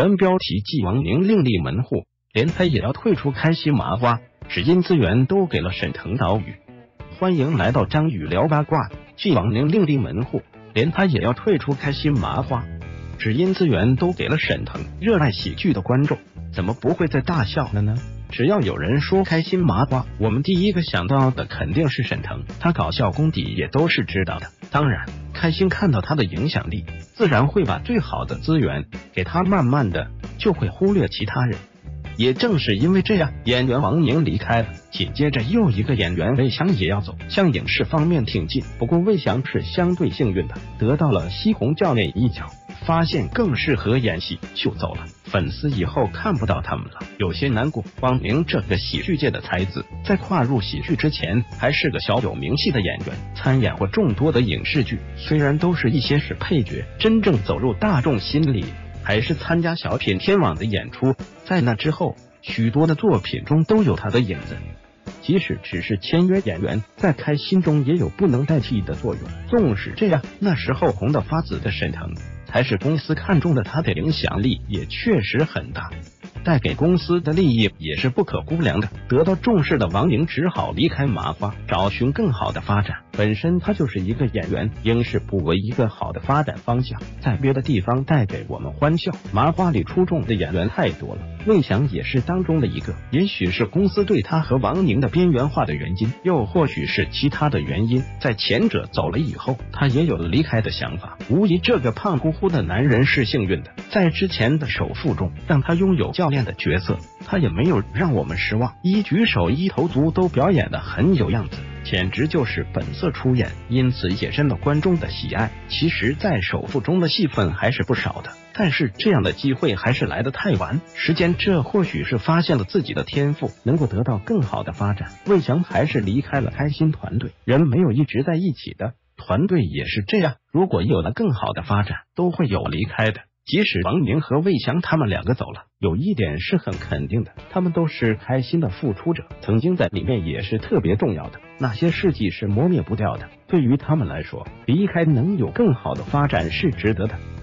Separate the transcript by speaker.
Speaker 1: 原标题：继王宁另立门户，连他也要退出开心麻花，只因资源都给了沈腾导宇。欢迎来到张宇聊八卦。继王宁另立门户，连他也要退出开心麻花，只因资源都给了沈腾。热爱喜剧的观众怎么不会在大笑了呢？只要有人说开心麻花，我们第一个想到的肯定是沈腾，他搞笑功底也都是知道的。当然，开心看到他的影响力，自然会把最好的资源给他，慢慢的就会忽略其他人。也正是因为这样，演员王宁离开了，紧接着又一个演员魏翔也要走，向影视方面挺进。不过魏翔是相对幸运的，得到了西红教练一脚，发现更适合演戏就走了，粉丝以后看不到他们了，有些难过。王宁这个喜剧界的才子，在跨入喜剧之前还是个小有名气的演员，参演过众多的影视剧，虽然都是一些是配角，真正走入大众心里还是参加小品天网的演出，在那之后许多的作品中都有他的影子。即使只是签约演员，在开心中也有不能代替的作用。纵使这样，那时候红得发紫的沈腾，才是公司看中的，他的影响力也确实很大，带给公司的利益也是不可估量的。得到重视的王宁只好离开麻花，找寻更好的发展。本身他就是一个演员，影视不为一个好的发展方向，在别的地方带给我们欢笑。麻花里出众的演员太多了，魏翔也是当中的一个。也许是公司对他和王宁的边缘化的原因，又或许是其他的原因，在前者走了以后，他也有了离开的想法。无疑这个胖乎乎的男人是幸运的，在之前的首富中让他拥有教练的角色，他也没有让我们失望，一举手一投足都表演得很有样子，简直就是本色出演，因此也深得观众的喜爱。其实在首富中的戏份还是不少的，但是这样的机会还是来得太晚。时间这或许是发现了自己的天赋，能够得到更好的发展。魏翔还是离开了开心团队，人没有一直在一起的，团队也是这样，如果有了更好的发展，都会有离开的。即使王宁和魏翔他们两个走了，有一点是很肯定的，他们都是开心的付出者，曾经在里面也是特别重要的，那些事迹是磨灭不掉的。对于他们来说，离开能有更好的发展是值得的。